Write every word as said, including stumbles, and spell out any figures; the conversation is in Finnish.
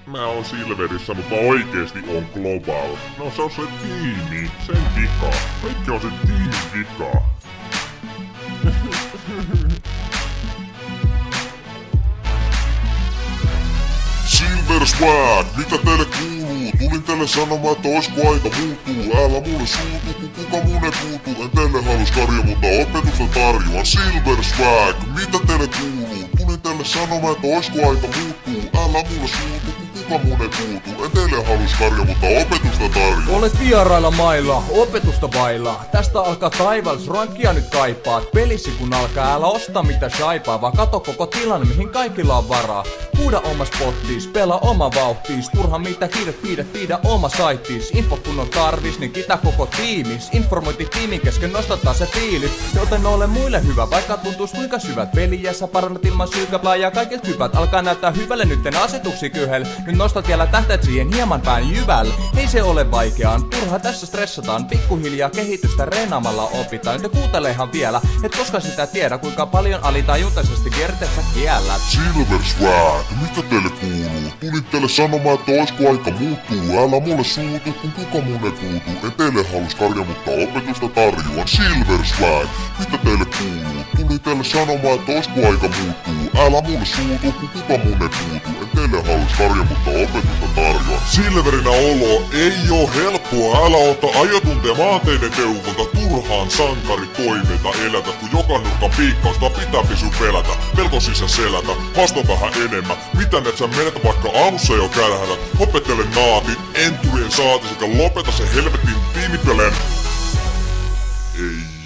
mä oon Silverissä, mutta oikeesti on Global. No se on se tiimi, sen vika. Kaikki on se tiimin vika. Silver Swag, mitä teille kuuluu? Tulin teille sanomaan, että oisko aika muuttuu. Älä mulle suutu, kun kuka mun ei puutu. En teille halus karja, mutta opetusta tarjoan. Silver Swag, mitä teille kuuluu? Tulin teille sanomaan, että oisko aika muuttuu. Älä mulle suutu, kun kuka mun ei puutu. En teille halus karja, mutta opetusta tarjoan. Olet vierailla mailla, opetusta vailla. Tästä alkaa taivals, rankkia nyt kaipaat. Pelisi kun alkaa, älä osta mitä shaipaa, vaan kato koko tilan, mihin kaikilla on varaa. Huuda oma spottiis, pelaa oma vauhtiis. Turha mitä kiiret, piidät, piidä oma saittiis. Info kun on tarvis, niin kita koko tiimis. Informointi tiimin kesken, nostattaa se fiilis. Joten ole muille hyvä, vaikka tuntuis kuinka syvät. Peliässä parannat ilman syykäplää ja kaiket hyvät. Alkaa näyttää hyvälle nytten asetuksi kyhel. Nyt nostat vielä tähtäät siihen hieman pään jyväl. Ei se ole vaikeaan, turha tässä stressataan. Pikkuhiljaa kehitystä reenaamalla opitaan. Te kuuntelehan vielä, et koska sitä tiedä, kuinka paljon alitajuntaisesti kerteessä kiellät. Silver Swag, mitä teille kuuluu? Tulin teille sanomaan, että oisko aika muuttuu. Älä mulle suutu, kun kuka mun ei puutu. En teille halus karja, mutta opetusta tarjoan. Silver Swag, mitä teille kuuluu? Tulin teille sanomaan, että oisko aika muuttuu. Älä mulle suutu, kun kuka mun ei puutu. En teille halus karja, mutta opetusta tarjoan. Silverinä olo ei oo helppoa. Älä ota ajotunteja maanteiden teuvonta. Turhaan sankari toiveita elätä, kun joka nurkan piikkausta pitää pisy pelätä. Pelko sisä selätä, haastan vähän enemmän. Mitä et sä menet vaikka aamussa jo kärhälät? Opettele naatit, enturien saati sekä lopeta se helvetin tiimipeleen. Ei